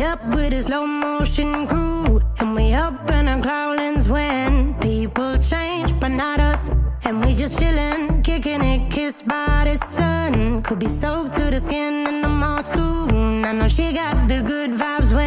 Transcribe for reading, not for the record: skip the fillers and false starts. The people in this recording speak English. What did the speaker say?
up with a slow motion crew, and we up in our cloudlands when people change, but not us. And we just chillin', kicking it, kissed by the sun. Could be soaked to the skin in the mall soon. I know she got the good vibes